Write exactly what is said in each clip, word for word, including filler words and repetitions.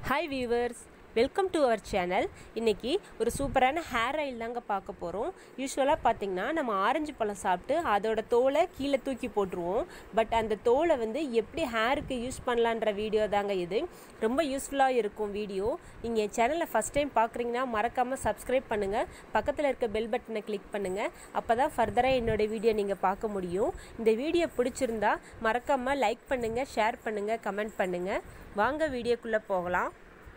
Hi viewers, welcome to our channel. இன்னைக்கு ஒரு சூப்பரான ஹேர் ஆயில் தாங்க பார்க்க போறோம். யூசுவலா பாத்தீங்கன்னா நம்ம ஆரஞ்சு பழம் சாப்பிட்டு அதோட தோலை கீழ தூக்கி போட்டுருவோம். பட் அந்த தோலை வந்து எப்படி ஹேருக்கு யூஸ் பண்ணலாம்ன்ற வீடியோ தாங்க இது. ரொம்ப யூஸ்ஃபுல்லா இருக்கும் வீடியோ. நீங்க என் சேனலை ஃபர்ஸ்ட் டைம் பார்க்கறீங்கன்னா மறக்காம Subscribe பண்ணுங்க. பக்கத்துல இருக்க பெல் பட்டனை கிளிக் பண்ணுங்க. அப்பதான் ஃபர்தரா என்னோட வீடியோ நீங்க பார்க்க முடியும். இந்த வீடியோ பிடிச்சிருந்தா மறக்காம லைக் பண்ணுங்க, ஷேர் பண்ணுங்க, கமெண்ட் பண்ணுங்க. வாங்க வீடியோக்குள்ள போகலாம்.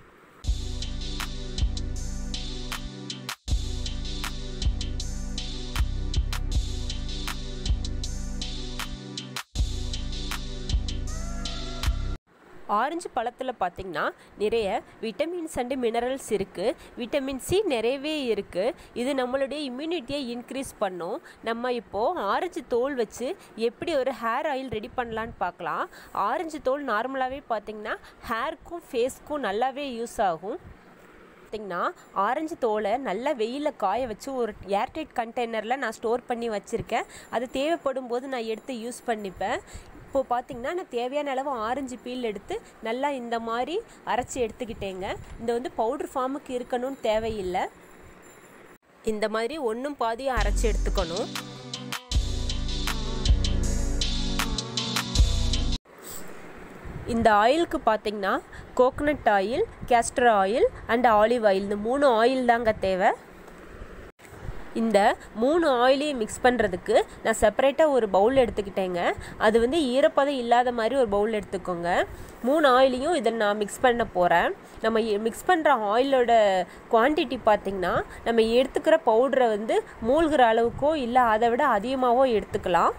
ஆரஞ்சு பழத்துல பாத்தீங்கன்னா நிறைய விட்டமின்ஸ் அண்ட் மினரல்ஸ் இருக்கு. விட்டமின் சி நிறையவே இருக்கு. இது நம்மளுடைய இம்யூனிட்டியை இன்க்ரீஸ் பண்ணும். நம்ம இப்போ ஆரஞ்சு தோல் வச்சு எப்படி ஒரு ஹேர் ஆயில் ரெடி பண்ணலான்னு பார்க்கலாம். ஆரஞ்சு தோல் நார்மலாவே பாத்தீங்கன்னா ஹேர்க்கும் ஃபேஸ்க்கும் நல்லாவே யூஸ் ஆகும். பார்த்தீங்கன்னா ஆரஞ்சு தோலை நல்லா வெயிலில் காய வச்சு ஒரு ஏர்டைட் கண்டெய்னரில் நான் ஸ்டோர் பண்ணி வச்சுருக்கேன். அது தேவைப்படும் போது நான் எடுத்து யூஸ் பண்ணிப்பேன். இப்போது பார்த்தீங்கன்னா நான் தேவையான அளவு ஆரஞ்சு பீல் எடுத்து நல்லா இந்த மாதிரி அரைச்சி எடுத்துக்கிட்டேங்க. இந்த வந்து பவுட்ரு ஃபார்முக்கு இருக்கணும்னு தேவையில்லை. இந்த மாதிரி ஒன்றும் பாதியும் அரைச்சி எடுத்துக்கணும். இந்த ஆயிலுக்கு பார்த்தீங்கன்னா coconut oil, castor oil and olive oil, இந்த மூணு ஆயில் தாங்க தேவை. இந்த மூணு ஆயிலையும் மிக்ஸ் பண்ணுறதுக்கு நான் செப்பரேட்டாக ஒரு பவுல் எடுத்துக்கிட்டேங்க. அது வந்து ஈரப்பதம் இல்லாத மாதிரி ஒரு பவுல் எடுத்துக்கோங்க. மூணு ஆயிலையும் இதை நான் மிக்ஸ் பண்ண போகிறேன். நம்ம மிக்ஸ் பண்ணுற ஆயிலோட குவான்டிட்டி பார்த்திங்கன்னா நம்ம எடுத்துக்கிற பவுடரை வந்து மூழ்கிற அளவுக்கோ இல்லை அதை விட அதிகமாகவோ எடுத்துக்கலாம்.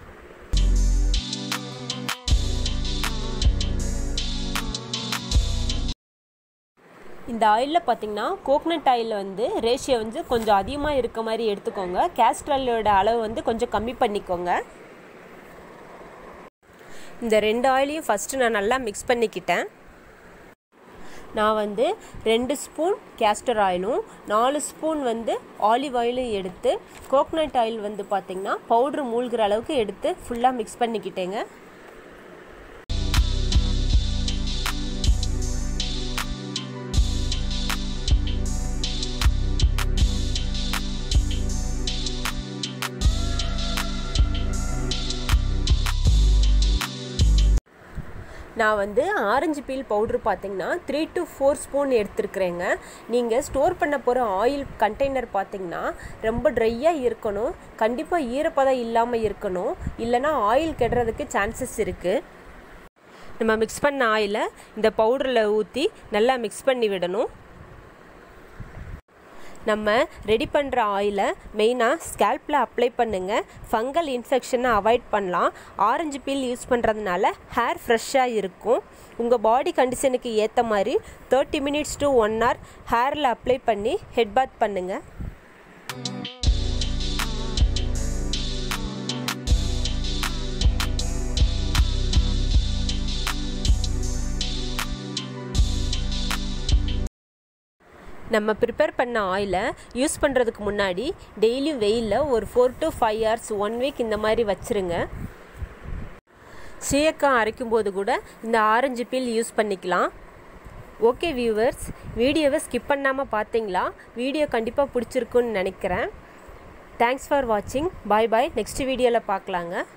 இந்த ஆயிலில் பார்த்தீங்கன்னா கோகனட் ஆயில் வந்து ரேஷியோ வந்து கொஞ்சம் அதிகமாக இருக்க மாதிரி எடுத்துக்கோங்க. கேஸ்டர் ஆயிலோட அளவு வந்து கொஞ்சம் கம்மி பண்ணிக்கோங்க. இந்த ரெண்டு ஆயிலையும் ஃபஸ்ட்டு நான் நல்லா மிக்ஸ் பண்ணிக்கிட்டேன். நான் வந்து ரெண்டு ஸ்பூன் கேஸ்டர் ஆயிலும் நாலு ஸ்பூன் வந்து ஆலிவ் ஆயிலும் எடுத்து கோகனட் ஆயில் வந்து பார்த்திங்கன்னா பவுட்ரு மூழ்கிற அளவுக்கு எடுத்து ஃபுல்லாக மிக்ஸ் பண்ணிக்கிட்டேங்க. நான் வந்து ஆரஞ்சு பீல் பவுட்ரு பார்த்திங்கன்னா த்ரீ டு ஃபோர் ஸ்பூன் எடுத்துருக்குறேங்க. நீங்கள் ஸ்டோர் பண்ண போகிற ஆயில் கண்டெய்னர் பார்த்திங்கன்னா ரொம்ப ட்ரையாக இருக்கணும். கண்டிப்பாக ஈரப்பதம் இல்லாமல் இருக்கணும். இல்லைனா ஆயில் கெடுறதுக்கு சான்சஸ் இருக்குது. நம்ம மிக்ஸ் பண்ண ஆயிலை இந்த பவுடரில் ஊற்றி நல்லா மிக்ஸ் பண்ணி விடணும். நம்ம ரெடி பண்ணுற ஆயிலை மெயினாக ஸ்கேல்பில் அப்ளை பண்ணுங்கள். ஃபங்கல் இன்ஃபெக்ஷனை அவாய்ட் பண்ணலாம். ஆரஞ்சு பீல் யூஸ் பண்ணுறதுனால ஹேர் ஃப்ரெஷ்ஷாக இருக்கும். உங்கள் பாடி கண்டிஷனுக்கு ஏற்ற மாதிரி thirty minutes to one hour ஹேரில் அப்ளை பண்ணி ஹெட் பாத் பண்ணுங்கள். நம்ம ப்ரிப்பேர் பண்ண ஆயிலை யூஸ் பண்ணுறதுக்கு முன்னாடி டெய்லியும் வெயிலில் ஒரு four to five hours one week இந்த மாதிரி வச்சுருங்க. சீயக்காய் அரைக்கும் போது கூட இந்த ஆரஞ்சு பீல் யூஸ் பண்ணிக்கலாம். ஓகே வியூவர்ஸ், வீடியோவை ஸ்கிப் பண்ணாமல் பார்த்தீங்களா? வீடியோ கண்டிப்பாக பிடிச்சிருக்குன்னு நினைக்கிறேன். தேங்க்ஸ் ஃபார் வாட்சிங். பாய் பாய். நெக்ஸ்ட் வீடியோவில் பார்க்கலாங்க.